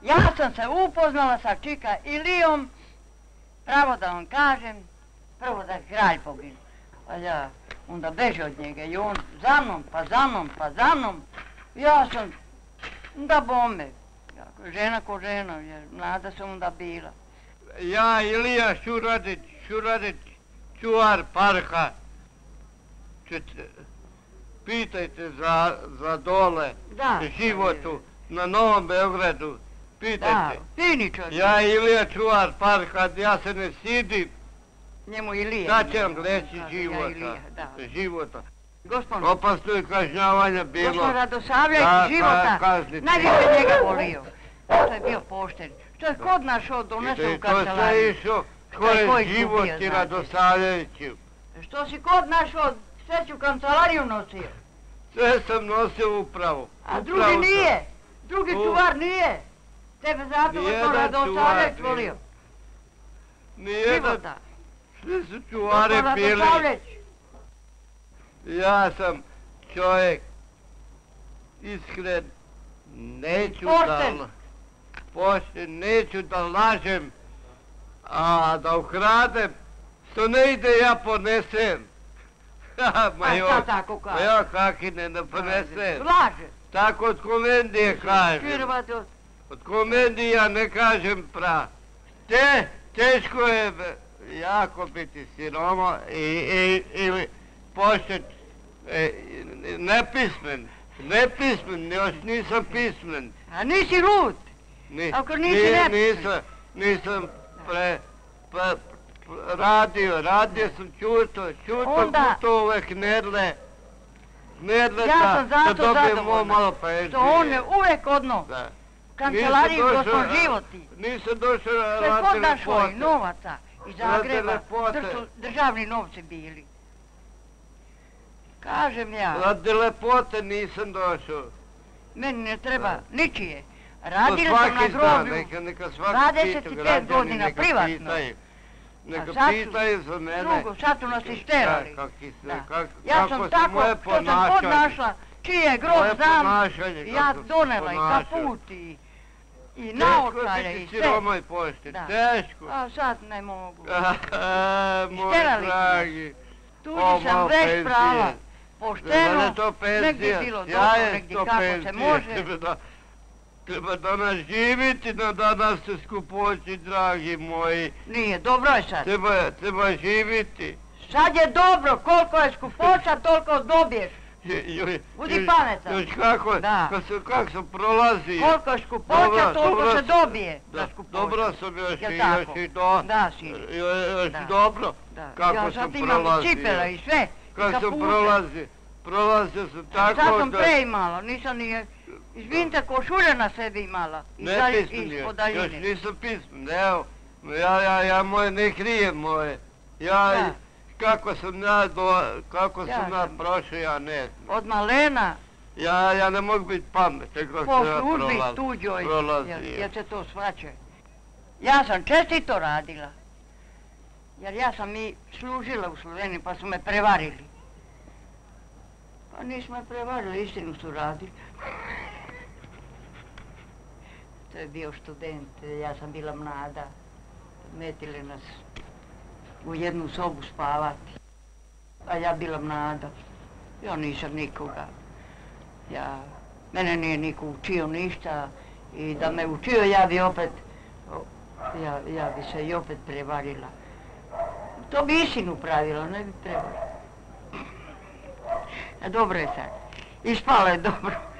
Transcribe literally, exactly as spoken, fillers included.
Ja sam se upoznala sa čika Ilijom, pravo da vam kažem, prvo da je kralj poginu. A ja onda beže od njega i on za mnom, pa za mnom, pa za mnom. Ja sam, da bome, žena ko žena, jer mlada sam onda bila. Ja, Ilija Šuradić, Šuradić, čuvar parka. Čete, pitajte za, za dole, da, životu na Novom Beogradu. Pitajte. Da, fini čovjek. Ja, Ilija čuvar parka, ja se ne sidim. Njemu Ilija. Da će vam reći života. Ilija, da. Života. Gospod, opasno je kažnjavanja bilo. Gospod Radosavljević života, najviše njega volio. To je bio pošten. Što je kod našao donese u kancelariju. To sve išao, ko je život i Radosavljeviću. Što si kod našao, sve ću kancelariju nosio. Sve sam nosio upravo. A drugi nije, drugi čuvar nije. Tebe zato gospod Radosavljević volio. Nijedan, sve su čuvare bili. Ja sam čovjek iskren, neću da, pošten, neću da lažem, a da ukradem, što ne ide ja ponesem. Ma šta tako kaže? Ma ja kaki ne da ponesem. Laže. Tako od komendije kažem. Od komendije ja ne kažem pra. Te, teško je jako biti siroma ili pošten, nepismen, nepismen, još nisam pismen. A nisi lud, ako nisi nepismen. Nisam pre, radio, radio sam čuto, čuto puto ove knedle, knedle da dobijemo malo penzije. Što on je uvek odno, kancelariju gospod životi. Nisam došao na telefote. Što je kod našoj novaca iz Zagreba, državni novci bili. Kažem ja. Radi lepote nisam došao. Meni ne treba ničije. Radila sam na groblju dvadeset pet godina privatno. Neka pitaju za mene. Drugo, sad su nas isterali. Ja sam tako, što sam god našla, čiji je grob znam, ja donela i kaput i naočare i sve. Teško biti siroma i pošten, teško. A sad ne mogu. Moj dragi. Tuđi sam već prava. Pošteno, negdje bilo dobro, negdje kako se može. Treba danas živiti, na danas se skupoći, dragi moji. Nije, dobro je sad. Treba živiti. Sad je dobro, koliko je skupoća, toliko dobiješ. Budi pametan. Još kako sam prolazio. Koliko je skupoća, toliko se dobije. Dobro sam još i do... Da, sine. Još dobro kako sam prolazio. Ja sad imam cipela i sve. Kako sam prolazio. Prolazio sam tako da... Sad sam pre imala, nisam ni... Izvinite, košulja na sebi imala. Ne pismen još, još nisam pismen, evo. Ja moje ne krijem moje. Ja, kako sam ja do... Kako sam ja prošao, ja ne znam. Od malena... Ja ne mogu biti pametan kako sam ja prolazio. Po službi tuđoj, jer se to svače. Ja sam čestito radila. Jer ja sam i služila u Sloveniji, pa su me prevarili. Pa nismo me prevarili, istinu su radili. To je bio student, ja sam bila mlada. Metili nas u jednu sobu spavati. A ja bila mlada. Ja nisam nikoga. Ja, mene nije niko učio ništa i da me učio ja bi opet, ja, ja bi se i opet prevarila. To bi istinu pravila, ne bi prevarila. A dobro je sad. Ispala je dobro.